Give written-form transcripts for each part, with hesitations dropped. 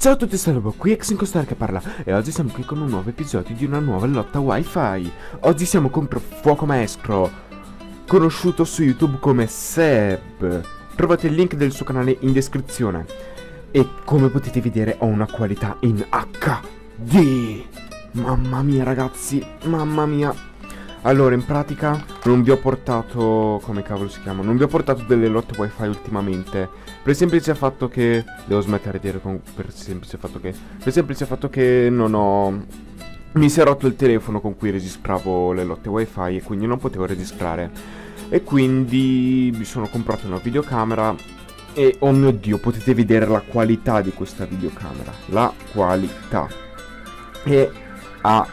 Ciao a tutti, salvo, qui Exinco che parla e oggi siamo qui con un nuovo episodio di una nuova lotta wifi. Oggi siamo contro Fuoco Maestro, conosciuto su YouTube come Seb. Trovate il link del suo canale in descrizione. E come potete vedere ho una qualità in HD. Mamma mia ragazzi, mamma mia. Allora, in pratica non vi ho portato, come cavolo si chiama? Non vi ho portato delle lotte wifi ultimamente. Per il semplice fatto che devo smettere di dire per il semplice fatto che non ho, mi si è rotto il telefono con cui registravo le lotte wifi e quindi non potevo registrare. E quindi mi sono comprato una videocamera e oh mio Dio, potete vedere la qualità di questa videocamera. La qualità. E ha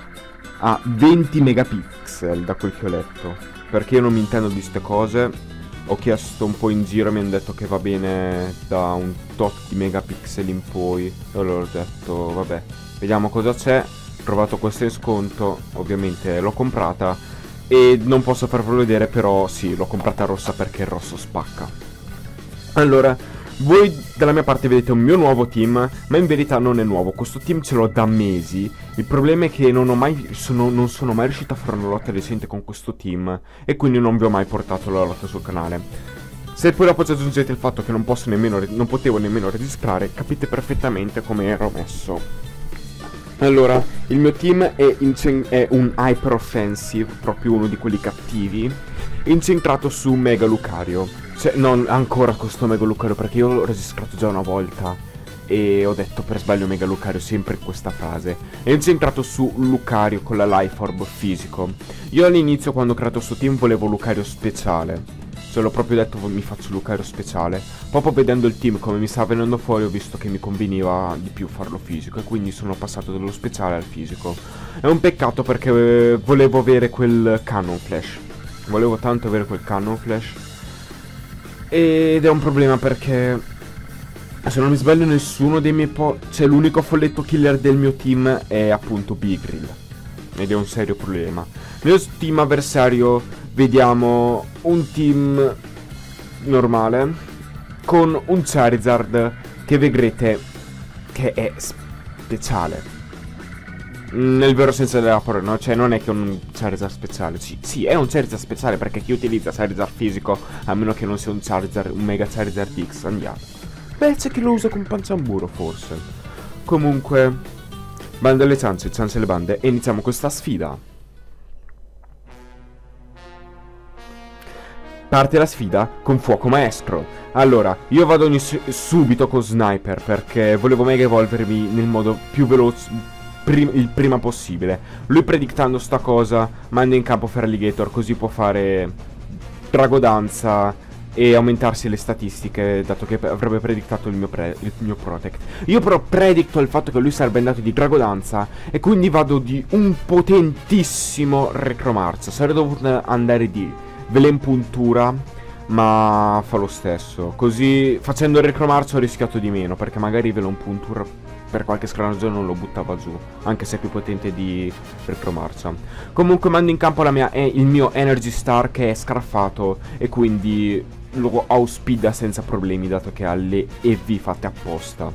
20 megapixel da quel che ho letto. Perché io non mi intendo di ste cose. Ho chiesto un po' in giro e mi hanno detto che va bene da un tot di megapixel in poi. E allora ho detto vabbè, vediamo cosa c'è. Ho trovato questo in sconto, ovviamente l'ho comprata. E non posso farvelo vedere, però sì, l'ho comprata rossa perché il rosso spacca. Allora, voi dalla mia parte vedete un mio nuovo team, ma in verità non è nuovo. Questo team ce l'ho da mesi. Il problema è che non sono mai riuscito a fare una lotta decente con questo team e quindi non vi ho mai portato la lotta sul canale. Se poi dopo ci aggiungete il fatto che non potevo nemmeno registrare, capite perfettamente come ero messo. Allora, il mio team è un Hyper Offensive, proprio uno di quelli cattivi, incentrato su Mega Lucario. Cioè, non ancora questo Mega Lucario, perché io l'ho registrato già una volta e ho detto per sbaglio Mega Lucario sempre in questa frase. È incentrato su Lucario con la Life Orb fisico. Io all'inizio, quando ho creato questo team, volevo Lucario speciale. Cioè, l'ho proprio detto mi faccio Lucario speciale. Proprio vedendo il team come mi stava venendo fuori, ho visto che mi conveniva di più farlo fisico e quindi sono passato dallo speciale al fisico. È un peccato perché volevo avere quel Cannon Flash. Volevo tanto avere quel Cannon Flash. Ed è un problema perché, se non mi sbaglio, nessuno dei miei cioè l'unico folletto killer del mio team è appunto Bigril. Ed è un serio problema. Nel team avversario vediamo un team normale con un Charizard che vedrete che è speciale. Nel vero senso della parola, no? Cioè non è che un Charizard speciale. Sì, è un Charizard speciale perché chi utilizza Charizard fisico, a meno che non sia un Charizard, un Mega Charizard X, andiamo. Beh, c'è chi lo usa con Panciamburo forse. Comunque, bande alle ciance, ciance alle bande. E iniziamo questa sfida. Parte la sfida con Fuoco Maestro. Allora, io vado subito con Sniper perché volevo mega evolvermi nel modo più veloce, il prima possibile. Lui predictando sta cosa manda in campo Feraligatr, così può fare Dragodanza e aumentarsi le statistiche, dato che avrebbe predictato il mio Protect. Io però predicto il fatto che lui sarebbe andato di Dragodanza e quindi vado di un potentissimo Recromarcia. Sarei dovuto andare di Velen Puntura, ma fa lo stesso. Così facendo il Recromarcia ho rischiato di meno, perché magari Velen Puntura per qualche strana ragione non lo buttava giù, anche se è più potente di Recromarcia. Comunque mando in campo il mio Energy Star che è scarfato e quindi lo outspeeda senza problemi, dato che ha le EV fatte apposta.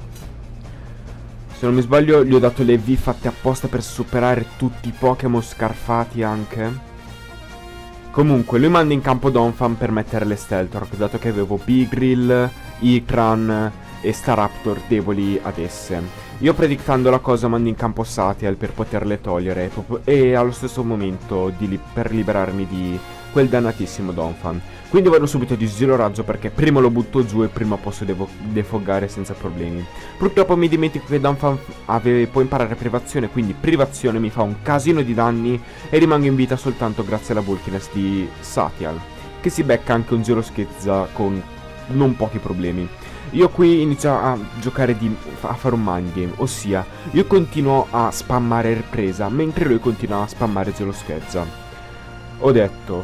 Se non mi sbaglio gli ho dato le EV fatte apposta per superare tutti i Pokémon scarfati anche. Comunque lui manda in campo Donphan per mettere le Stealth Rock, dato che avevo Bigril, Ikran e Staraptor deboli ad esse. Io predictando la cosa mando in campo Satial per poterle togliere e allo stesso momento per liberarmi di quel dannatissimo Donphan. Quindi vado subito di Giro Raggio perché prima lo butto giù e prima posso defogare senza problemi. Purtroppo mi dimentico che Donphan può imparare privazione, quindi privazione mi fa un casino di danni e rimango in vita soltanto grazie alla Vulkiness di Satial, che si becca anche un Giro Schezza con non pochi problemi. Io qui inizio a giocare a fare un mind game, ossia io continuo a spammare ripresa mentre lui continua a spammare Gelo Schezza. Ho detto,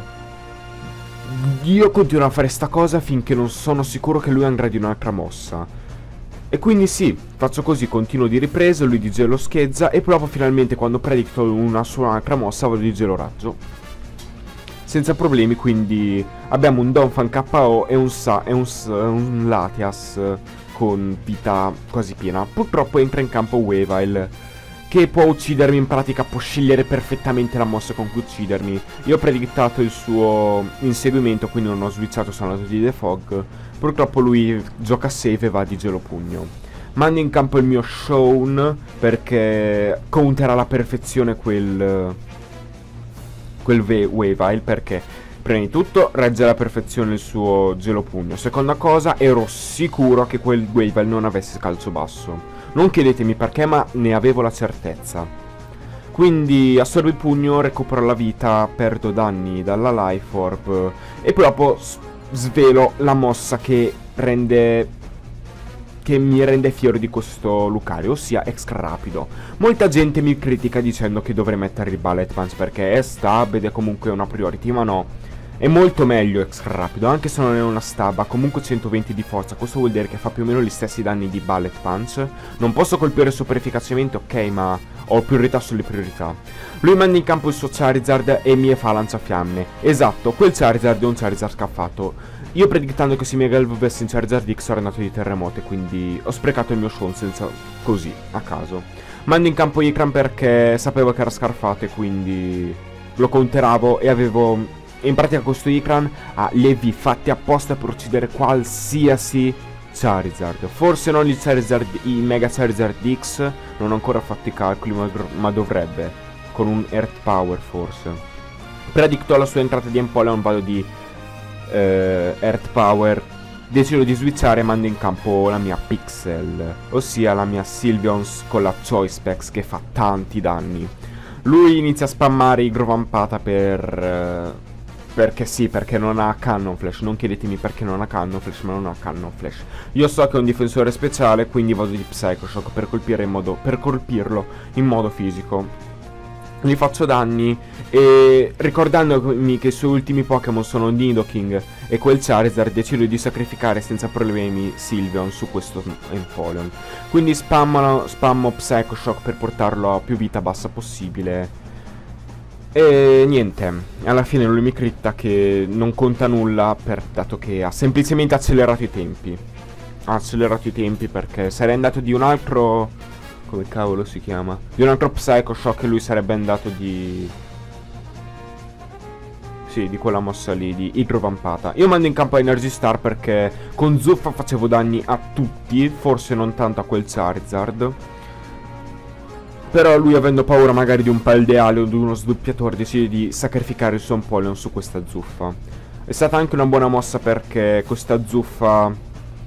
io continuo a fare sta cosa finché non sono sicuro che lui andrà di un'altra mossa. E quindi sì, faccio così, continuo di ripresa, lui di Gelo Schezza e proprio finalmente quando predicto una sua altra mossa vado di Gelo Raggio. Senza problemi, quindi abbiamo un Donphan KO e un Latias con vita quasi piena. Purtroppo entra in campo Weavile, che può uccidermi, in pratica può scegliere perfettamente la mossa con cui uccidermi. Io ho predicato il suo inseguimento, quindi non ho switchato, sono andato di The Fog. Purtroppo lui gioca safe e va di gelo pugno. Mando in campo il mio Shaun perché counterà alla perfezione quel Weavile, perché prima di tutto regge alla perfezione il suo gelo pugno. Seconda cosa, ero sicuro che quel Weavile non avesse calcio basso. Non chiedetemi perché, ma ne avevo la certezza. Quindi assorbo il pugno, recupero la vita, perdo danni dalla Life Orb e poi dopo svelo la mossa che mi rende fiero di questo Lucario, ossia extra rapido. Molta gente mi critica dicendo che dovrei mettere il Bullet Punch perché è stab ed è comunque una priority, ma no. È molto meglio extra rapido, anche se non è una stab, ha comunque 120 di forza. Questo vuol dire che fa più o meno gli stessi danni di Bullet Punch. Non posso colpire super efficacemente, ok, ma ho priorità sulle priorità. Lui manda in campo il suo Charizard e mi fa lanciafiamme. Esatto, quel Charizard è un Charizard scaffato. Io predictando che si mega evolvesse in Charizard X ero andato di terremoto, quindi ho sprecato il mio Shaun senza, così, a caso. Mando in campo Ikran perché sapevo che era scarfato e quindi lo counteravo e avevo... In pratica questo Ikran ha levi fatti apposta per uccidere qualsiasi Charizard. Forse non il Mega Charizard X, non ho ancora fatto i calcoli, ma dovrebbe. Con un Earth Power forse. Predicto la sua entrata di Empoleon, vado di Earth Power. Decido di switchare e mando in campo la mia Pixel, ossia la mia Sylveons con la Choice Specs che fa tanti danni. Lui inizia a spammare Igrovampata perché sì, perché non ha Cannon Flash. Non chiedetemi perché non ha Cannon Flash, ma non ha Cannon Flash. Io so che è un difensore speciale, quindi vado di Psycho Shock per colpirlo in modo fisico. Gli faccio danni e ricordandomi che i suoi ultimi Pokémon sono Nidoking e quel Charizard, decido di sacrificare senza problemi Sylveon su questo Empoleon. Quindi spammo Psycho Shock per portarlo a più vita bassa possibile. E niente, alla fine lui mi critta che non conta nulla dato che ha semplicemente accelerato i tempi. Ha accelerato i tempi perché sarei andato di un altro... come cavolo si chiama? Di un altro Psycho Shock e lui sarebbe andato di... sì, di quella mossa lì, di Idrovampata. Io mando in campo Energy Star perché con Zuffa facevo danni a tutti, forse non tanto a quel Charizard. Però lui, avendo paura magari di un Paldeale o di uno sdoppiatore, decide di sacrificare il suo Empoleon su questa Zuffa. È stata anche una buona mossa perché questa Zuffa...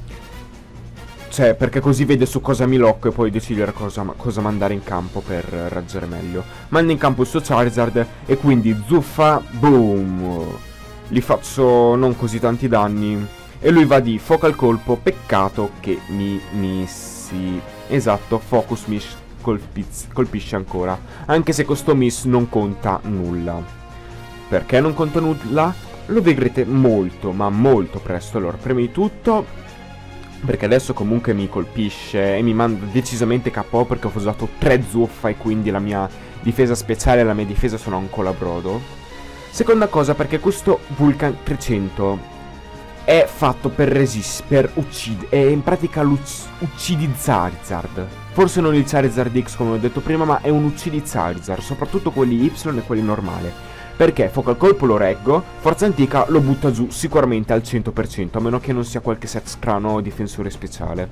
cioè, perché così vede su cosa mi locco e poi decidere cosa mandare in campo per reggere meglio. Manda in campo il suo Charizard e quindi Zuffa, boom! Gli faccio non così tanti danni e lui va di Focal Colpo, peccato che mi missi. Esatto, Focus Miss colpisce ancora, anche se questo miss non conta nulla. Perché non conta nulla? Lo vedrete molto, ma molto presto. Allora, prima di tutto, perché adesso comunque mi colpisce e mi manda decisamente KO perché ho usato 3 zuffa e quindi la mia difesa speciale e la mia difesa sono ancora a brodo. Seconda cosa, perché questo Vulcan 300 è fatto per resistere, per uccidere, è in pratica uccidi Charizard. Forse non il Charizard X come ho detto prima, ma è un uccidi Charizard, soprattutto quelli Y e quelli normali. Perché Focal Colpo lo reggo, Forza Antica lo butta giù sicuramente al 100%, a meno che non sia qualche set strano o difensore speciale.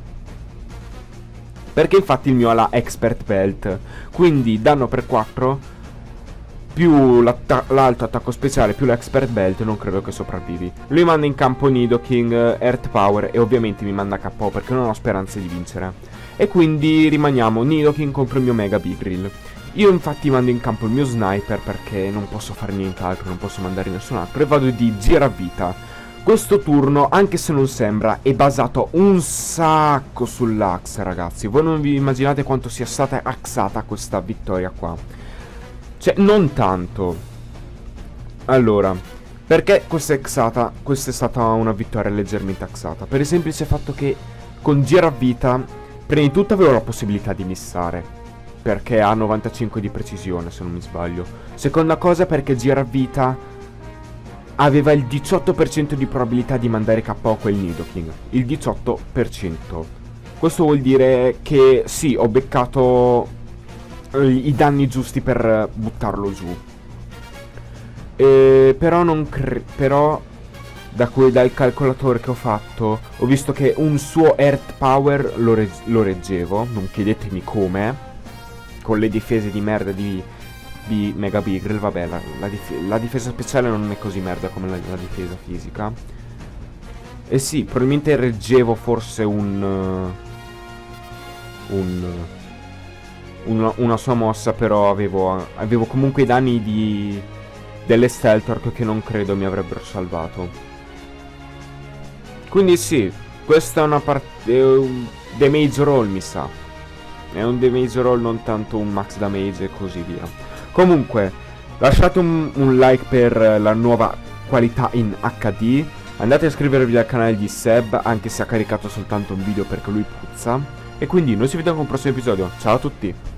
Perché infatti il mio ha la Expert Belt, quindi danno per 4, più l'alto attacco speciale, più l'Expert Belt, non credo che sopravvivi. Lui manda in campo Nidoking, Earth Power e ovviamente mi manda KO perché non ho speranze di vincere. E quindi rimaniamo Nidoking contro il mio Mega Beedrill. Io infatti mando in campo il mio Sniper perché non posso fare nient'altro, non posso mandare nessun altro e vado di Giravita. Questo turno, anche se non sembra, è basato un sacco sull'Axe, ragazzi. Voi non vi immaginate quanto sia stata axata questa vittoria qua. Cioè, non tanto. Allora, perché questa è stata una vittoria leggermente axata? Per il semplice fatto che con Giravita, prima di tutto avevo la possibilità di missare, perché ha 95 di precisione, se non mi sbaglio. Seconda cosa, perché Giravita aveva il 18% di probabilità di mandare KO quel Nidoking. Il 18%. questo vuol dire che sì, ho beccato i danni giusti per buttarlo giù. Però non però dal calcolatore che ho fatto ho visto che un suo Earth Power lo reggevo, non chiedetemi come, con le difese di merda di Mega Beagle. Vabbè, la difesa speciale non è così merda come la difesa fisica. E sì, probabilmente reggevo forse una sua mossa, però avevo comunque i danni delle Stealth che non credo mi avrebbero salvato. Quindi sì, questa è una è un damage roll, mi sa. È un damage roll, non tanto un max damage e così via. Comunque, lasciate un like per la nuova qualità in HD. Andate a iscrivervi al canale di Seb, anche se ha caricato soltanto un video perché lui puzza. E quindi noi ci vediamo con un prossimo episodio. Ciao a tutti!